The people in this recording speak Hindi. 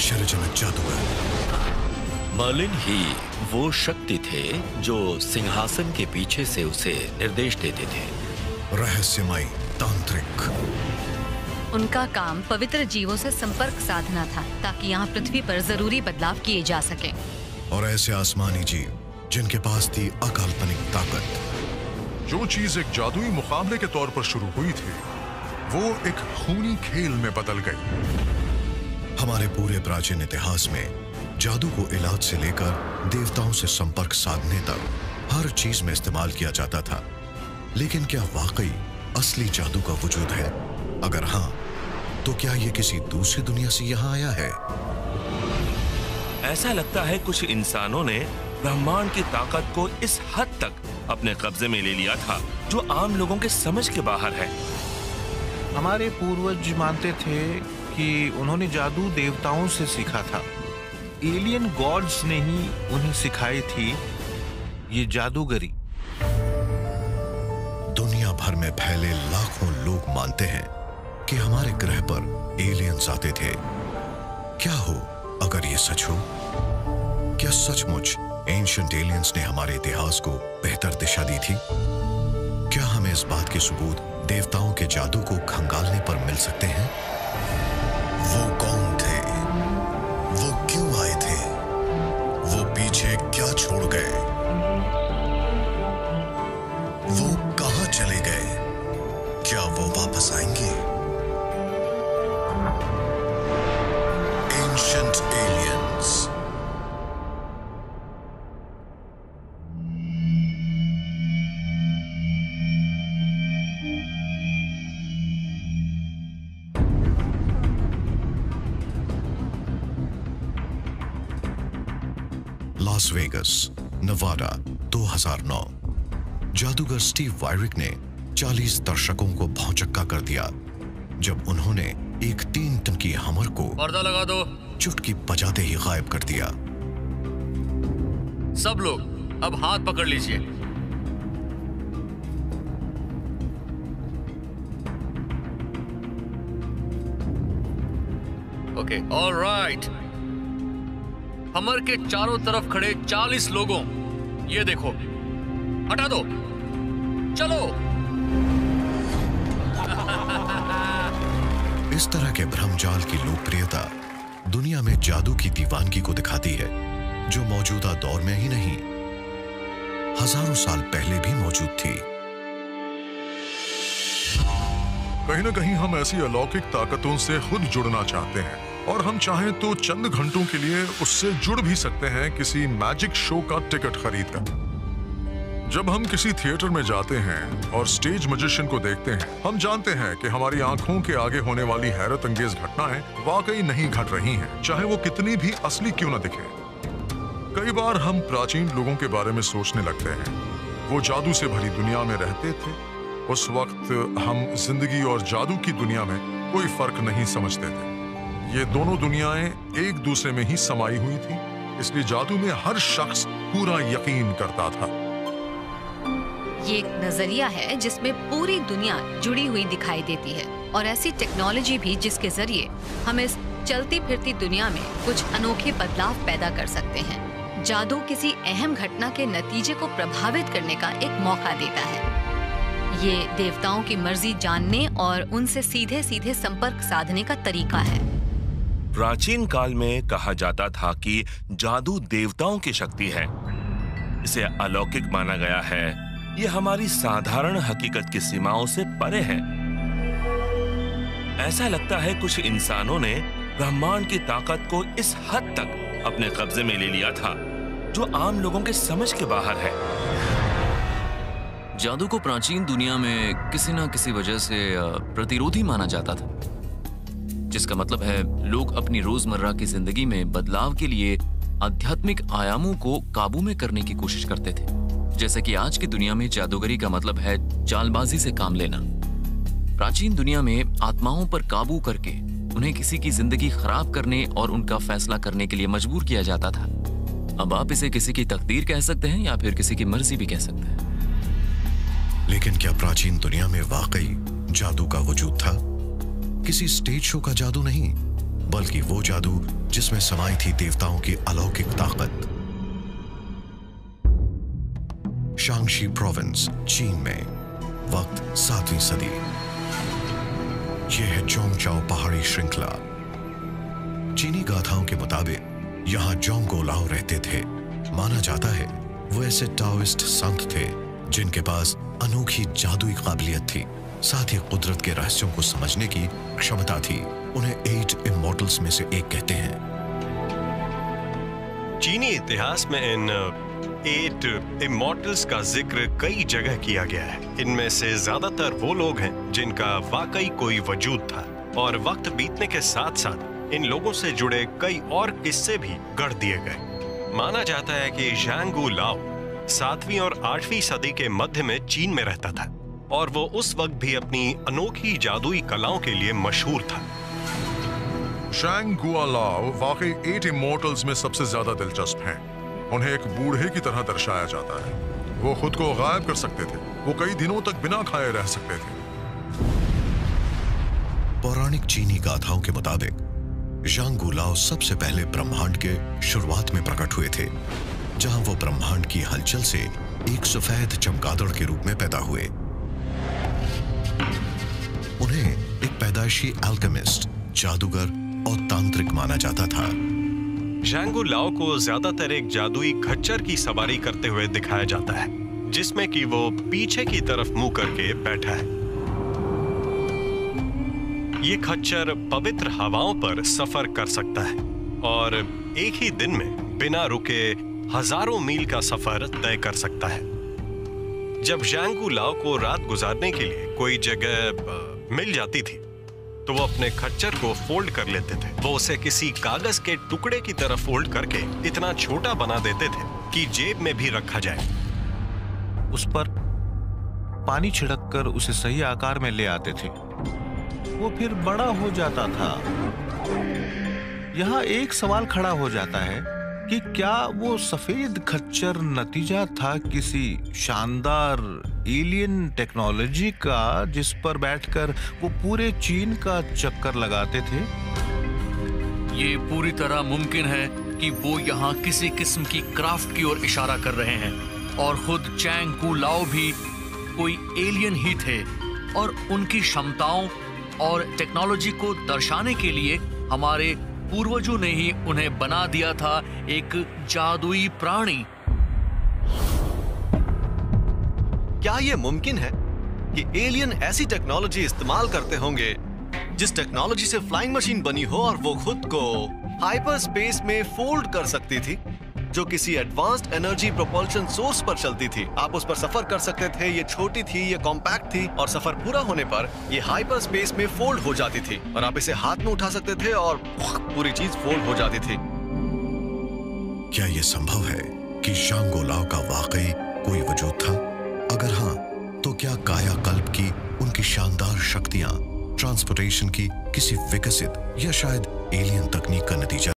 आश्चर्यजनक जादूगर। मर्लिन ही वो शक्ति थे जो सिंहासन के पीछे से उसे निर्देश देते थे। रहस्यमय तांत्रिक। उनका काम पवित्र जीवों से संपर्क साधना था ताकि यहाँ पृथ्वी पर जरूरी बदलाव किए जा सके। और ऐसे आसमानी जीव जिनके पास थी अकाल्पनिक ताकत। जो चीज एक जादुई मुकाबले के तौर पर शुरू हुई थी वो एक खूनी खेल में बदल गई। हमारे पूरे प्राचीन इतिहास में जादू को इलाज से लेकर देवताओं से संपर्क साधने तक हर चीज में इस्तेमाल किया जाता था। लेकिन क्या वाकई असली जादू का वजूद है? अगर हाँ, तो क्या ये किसी दूसरी दुनिया से यहाँ आया है? ऐसा लगता है कुछ इंसानों ने ब्रह्मांड की ताकत को इस हद तक अपने कब्जे में ले लिया था जो आम लोगों के समझ के बाहर है। हमारे पूर्वज मानते थे कि उन्होंने जादू देवताओं से सीखा था। एलियन गॉड्स ने ही उन्हें सिखाई थी ये जादूगरी। दुनिया भर में फैले लाखों लोग मानते हैं कि हमारे ग्रह पर एलियंस आते थे। क्या हो अगर ये सच हो? क्या सचमुच एंशिएंट एलियंस ने हमारे इतिहास को बेहतर दिशा दी थी? क्या हमें इस बात के सबूत देवताओं के जादू को खंगालने पर मिल सकते हैं? वो कौन थे? वो क्यों आए थे? वो पीछे क्या छोड़ गए? वो कहां चले गए? क्या वो वापस आएंगे? Ancient aliens. Las Vegas, Nevada, 2009। जादूगर स्टीव वायरिक ने 40 दर्शकों को भौंचक्का कर दिया जब उन्होंने एक 3 टन की हमर को पर्दा लगा दो, चुटकी बजाते ही गायब कर दिया। सब लोग अब हाथ पकड़ लीजिए। Okay, all right. हमर के चारों तरफ खड़े 40 लोगों, ये देखो, हटा दो, चलो। इस तरह के भ्रमजाल की लोकप्रियता दुनिया में जादू की दीवानगी को दिखाती है जो मौजूदा दौर में ही नहीं, हजारों साल पहले भी मौजूद थी। कहीं ना कहीं हम ऐसी अलौकिक ताकतों से खुद जुड़ना चाहते हैं और हम चाहें तो चंद घंटों के लिए उससे जुड़ भी सकते हैं किसी मैजिक शो का टिकट खरीदकर। जब हम किसी थिएटर में जाते हैं और स्टेज मैजिशियन को देखते हैं, हम जानते हैं कि हमारी आंखों के आगे होने वाली हैरत अंगेज घटनाएं वाकई नहीं घट रही हैं, चाहे वो कितनी भी असली क्यों न दिखे। कई बार हम प्राचीन लोगों के बारे में सोचने लगते हैं, वो जादू से भरी दुनिया में रहते थे। उस वक्त हम जिंदगी और जादू की दुनिया में कोई फर्क नहीं समझते थे। ये दोनों दुनियाएं एक दूसरे में ही समाई हुई थी, इसलिए जादू में हर शख्स पूरा यकीन करता था। ये एक नजरिया है जिसमें पूरी दुनिया जुड़ी हुई दिखाई देती है और ऐसी टेक्नोलॉजी भी जिसके जरिए हम इस चलती फिरती दुनिया में कुछ अनोखे बदलाव पैदा कर सकते हैं। जादू किसी अहम घटना के नतीजे को प्रभावित करने का एक मौका देता है। ये देवताओं की मर्जी जानने और उनसे सीधे सीधे संपर्क साधने का तरीका है। प्राचीन काल में कहा जाता था कि जादू देवताओं की शक्ति है, इसे अलौकिक माना गया है, ये हमारी साधारण हकीकत की सीमाओं से परे है। ऐसा लगता है कुछ इंसानों ने ब्रह्मांड की ताकत को इस हद तक अपने कब्जे में ले लिया था जो आम लोगों के समझ के बाहर है। जादू को प्राचीन दुनिया में किसी न किसी वजह से प्रतिरोधी माना जाता था, जिसका मतलब है लोग अपनी रोजमर्रा की जिंदगी में बदलाव के लिए आध्यात्मिक आयामों को काबू में करने की कोशिश करते थे। जैसे कि आज की दुनिया में जादूगरी का मतलब है चालबाजी से काम लेना। प्राचीन दुनिया में आत्माओं पर काबू करके उन्हें किसी की जिंदगी खराब करने और उनका फैसला करने के लिए मजबूर किया जाता था। अब आप इसे किसी की तकदीर कह सकते हैं या फिर किसी की मर्जी भी कह सकते हैं। लेकिन क्या प्राचीन दुनिया में वाकई जादू का वजूद था? किसी स्टेज शो का जादू नहीं, बल्कि वो जादू जिसमें समाई थी देवताओं की अलौकिक ताकत। शांगशी प्रोविंस, चीन में, वक्त 7वीं सदी। यह है जोंगजाओ पहाड़ी श्रृंखला। चीनी गाथाओं के मुताबिक यहां जोंगो लाओ रहते थे। माना जाता है वो ऐसे टाओइस्ट संत थे जिनके पास अनोखी जादुई काबिलियत थी, साथ ही कुदरत के रहस्यों को समझने की क्षमता थी। उन्हें 8 इमॉर्टल्स में से एक कहते हैं। चीनी इतिहास में इन 8 इमॉर्टल्स का जिक्र कई जगह किया गया है। इनमें से ज्यादातर वो लोग हैं जिनका वाकई कोई वजूद था, और वक्त बीतने के साथ साथ इन लोगों से जुड़े कई और किस्से भी गढ़ दिए गए। माना जाता है कि झांगू लाओ 7वीं और 8वीं सदी के मध्य में चीन में रहता था, और वो उस वक्त भी अपनी अनोखी जादुई कलाओं के लिए मशहूर था। शांग लाओ वाकई 8 इमॉर्टल्स में सबसे ज्यादा दिलचस्प हैं। उन्हें एक बूढ़े की तरह दर्शाया जाता है। वो खुद को गायब कर सकते थे। वो कई दिनों तक बिना खाए रह सकते थे। पौराणिक चीनी गाथाओं के मुताबिक झांगू लाओ सबसे पहले ब्रह्मांड के शुरुआत में प्रकट हुए थे, जहां वो ब्रह्मांड की हलचल से एक सफेद चमगादड़ के रूप में पैदा हुए। उन्हें एक पैदाइशी अल्केमिस्ट, जादूगर और तांत्रिक माना जाता था। झांगू लाओ को ज्यादातर एक जादुई खच्चर की सवारी करते हुए दिखाया जाता है, जिसमें कि वो पीछे की तरफ मुंह करके बैठा है। ये खच्चर पवित्र हवाओं पर सफर कर सकता है और एक ही दिन में बिना रुके हजारों मील का सफर तय कर सकता है। जब झांगू लाओ को रात गुजारने के लिए कोई जगह मिल जाती थी, तो वो अपने खच्चर को फोल्ड कर लेते थे। वो उसे किसी कागज के टुकड़े की तरह फोल्ड करके इतना छोटा बना देते थे कि जेब में भी रखा जाए। उस पर पानी छिड़क कर उसे सही आकार में ले आते थे। वो फिर बड़ा हो जाता था। यहाँ एक सवाल खड़ा हो जाता है कि क्या वो सफेद खच्चर नतीजा था किसी शानदार एलियन टेक्नोलॉजी का, जिस पर बैठकर वो पूरे चीन का चक्कर लगाते थे? ये पूरी तरह मुमकिन है कि वो यहाँ किसी किस्म की क्राफ्ट की ओर इशारा कर रहे हैं, और खुद झांगू लाओ भी कोई एलियन ही थे, और उनकी क्षमताओं और टेक्नोलॉजी को दर्शाने के लिए हमारे पूर्वजों ने ही उन्हें बना दिया था एक जादुई प्राणी। क्या यह मुमकिन है कि एलियन ऐसी टेक्नोलॉजी इस्तेमाल करते होंगे जिस टेक्नोलॉजी से फ्लाइंग मशीन बनी हो और वो खुद को हाइपर स्पेस में फोल्ड कर सकती थी, जो किसी एडवांस्ड एनर्जी प्रोपल्शन सोर्स पर चलती थी? आप उस पर सफर कर सकते थे। ये छोटी थी, ये कॉम्पैक्ट थी, और सफर पूरा होने पर ये हाइपर स्पेस में फोल्ड हो जाती थी, और आप इसे हाथ में उठा सकते थे और पूरी चीज फोल्ड हो जाती थी। क्या यह संभव है कि झांगू लाओ का वाकई कोई वजूद था? अगर हाँ, तो क्या कायाकल्प की उनकी शानदार शक्तियां ट्रांसपोर्टेशन की किसी विकसित या शायद एलियन तकनीक का नतीजा